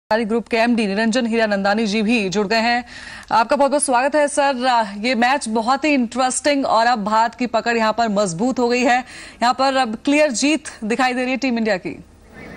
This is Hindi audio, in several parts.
ग्रुप के एमडी निरंजन हीरानंदानी जी भी जुड़ गए हैं। आपका बहुत बहुत स्वागत है सर। ये मैच बहुत ही इंटरेस्टिंग और अब भारत की पकड़ यहां पर मजबूत हो गई है। यहां पर अब क्लियर जीत दिखाई दे रही है टीम इंडिया की।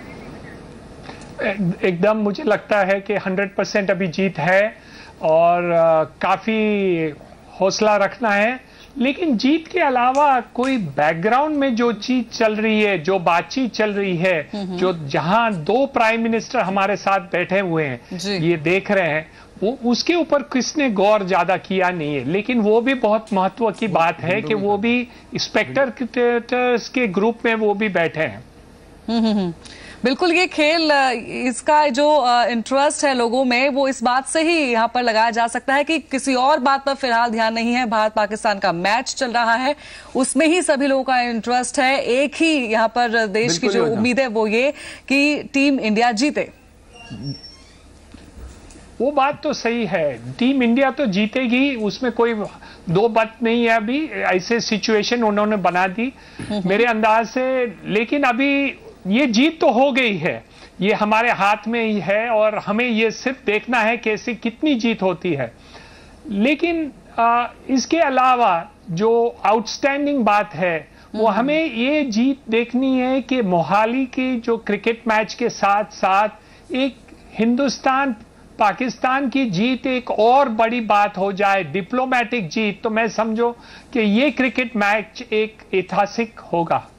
एकदम मुझे लगता है कि 100% अभी जीत है और काफी हौसला रखना है, लेकिन जीत के अलावा कोई बैकग्राउंड में जो चीज चल रही है, जो बातचीत चल रही है, जो जहां दो प्राइम मिनिस्टर हमारे साथ बैठे हुए हैं, ये देख रहे हैं, वो उसके ऊपर किसने गौर ज्यादा किया नहीं है। लेकिन वो भी बहुत महत्व की बात है कि वो भी स्पेक्टेटर्स के ग्रुप में वो भी बैठे हैं। बिल्कुल, ये खेल, इसका जो इंटरेस्ट है लोगों में, वो इस बात से ही यहाँ पर लगाया जा सकता है कि किसी और बात पर फिलहाल ध्यान नहीं है। भारत पाकिस्तान का मैच चल रहा है, उसमें ही सभी लोगों का इंटरेस्ट है। एक ही यहाँ पर देश की जो उम्मीद है वो ये कि टीम इंडिया जीते। वो बात तो सही है, टीम इंडिया तो जीतेगी, उसमें कोई दो बात नहीं है। अभी ऐसे सिचुएशन उन्होंने बना दी मेरे अंदाज से, लेकिन अभी ये जीत तो हो गई है, ये हमारे हाथ में ही है और हमें ये सिर्फ देखना है कैसे कितनी जीत होती है। लेकिन इसके अलावा जो आउटस्टैंडिंग बात है वो हमें ये जीत देखनी है कि मोहाली के जो क्रिकेट मैच के साथ साथ एक हिंदुस्तान पाकिस्तान की जीत एक और बड़ी बात हो जाए, डिप्लोमेटिक जीत। तो मैं समझो कि ये क्रिकेट मैच एक ऐतिहासिक होगा।